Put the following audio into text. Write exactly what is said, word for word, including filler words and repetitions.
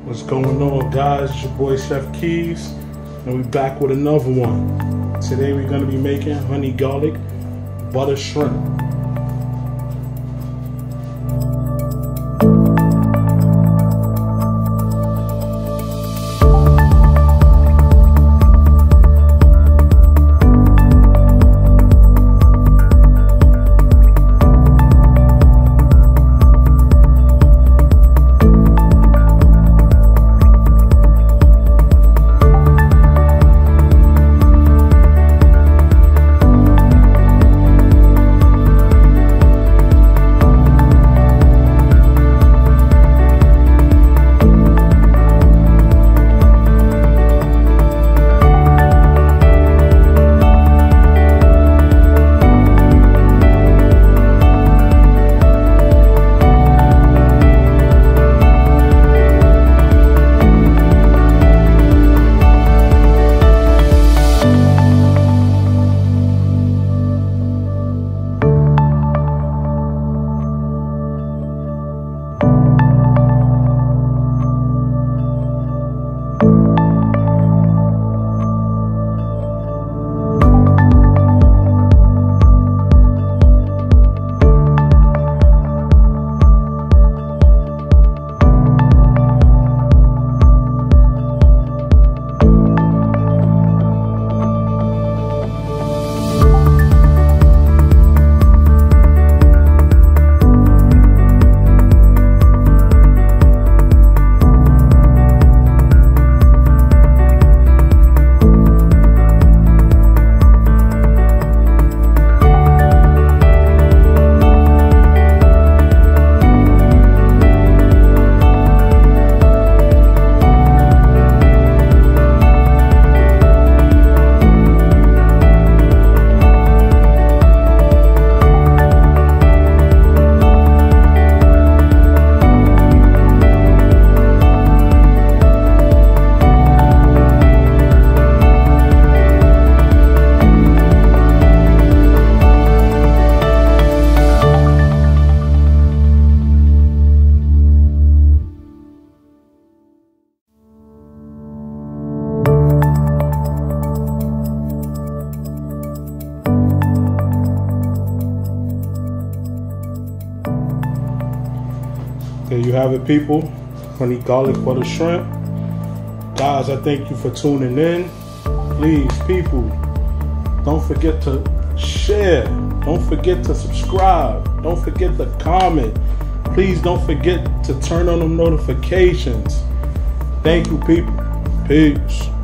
What's going on, guys? It's your boy Chef Keys, and we back with another one. Today we're gonna be making honey garlic butter shrimp. There you have it, people. Honey garlic butter shrimp. Guys, I thank you for tuning in. Please, people, don't forget to share. Don't forget to subscribe. Don't forget to comment. Please don't forget to turn on the notifications. Thank you, people. Peace.